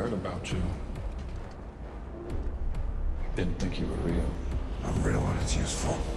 heard about you. Didn't think you were real. I'm real when it's useful.